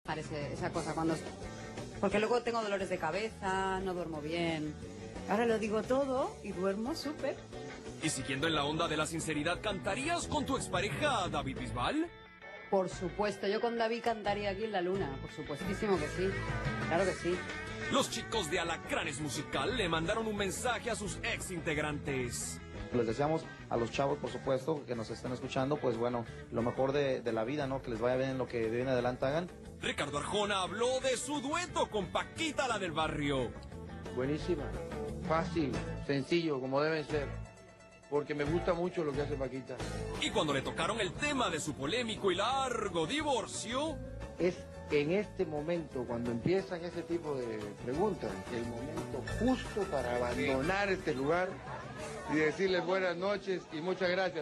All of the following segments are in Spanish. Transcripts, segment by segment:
esa cosa cuando... Porque luego tengo dolores de cabeza, no duermo bien. Ahora lo digo todo y duermo súper. Y siguiendo en la onda de la sinceridad, ¿cantarías con tu expareja David Bisbal? Por supuesto, yo con David cantaría aquí en la luna, por supuestísimo que sí, claro que sí. Los chicos de Alacranes Musical le mandaron un mensaje a sus ex integrantes. Les deseamos a los chavos, por supuesto, que nos estén escuchando, pues bueno, lo mejor de la vida, ¿no? Que les vaya bien en lo que de en adelante hagan. Ricardo Arjona habló de su dueto con Paquita, la del barrio. Buenísima, fácil, sencillo, como deben ser, porque me gusta mucho lo que hace Paquita. Y cuando le tocaron el tema de su polémico y largo divorcio... Es en este momento, cuando empiezan ese tipo de preguntas, el momento justo para abandonar este lugar y decirles buenas noches y muchas gracias.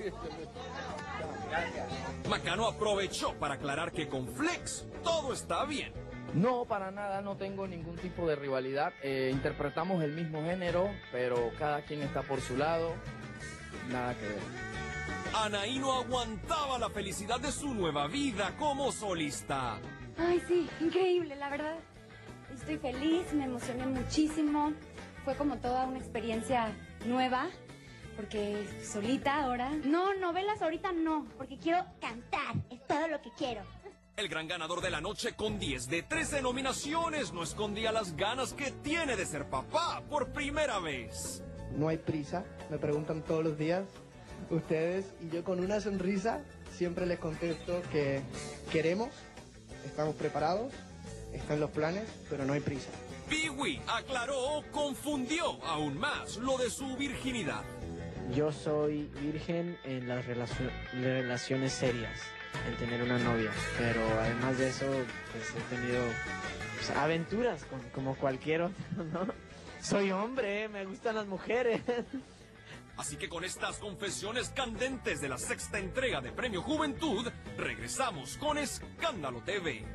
Gracias. Macano aprovechó para aclarar que con Flex todo está bien. No, para nada, no tengo ningún tipo de rivalidad. Interpretamos el mismo género, pero cada quien está por su lado. Nada que ver. Anaí no aguantaba la felicidad de su nueva vida como solista. Ay, sí, increíble, la verdad. Estoy feliz, me emocioné muchísimo. Fue como toda una experiencia nueva, porque solita ahora. No, novelas ahorita no, porque quiero cantar, es todo lo que quiero. El gran ganador de la noche con 10 de 13 nominaciones no escondía las ganas que tiene de ser papá por primera vez. No hay prisa, me preguntan todos los días ustedes y yo con una sonrisa siempre les contesto que queremos, estamos preparados, están los planes, pero no hay prisa. Piwi aclaró, confundió aún más lo de su virginidad. Yo soy virgen en las relaciones serias, en tener una novia, pero además de eso, pues he tenido aventuras como cualquier otro, ¿no? Soy hombre, me gustan las mujeres. Así que con estas confesiones candentes de la sexta entrega de Premio Juventud, regresamos con Escándalo TV.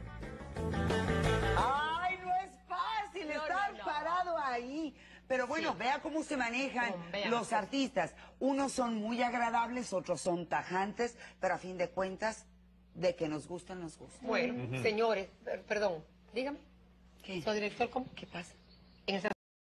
¡Ay, no es fácil estar parado ahí! Pero bueno, vea cómo se manejan los artistas. Unos son muy agradables, otros son tajantes, pero a fin de cuentas, de que nos gustan, nos gustan. Bueno, señores, perdón, dígame. ¿Qué? Soy director, ¿cómo? ¿Qué pasa? En el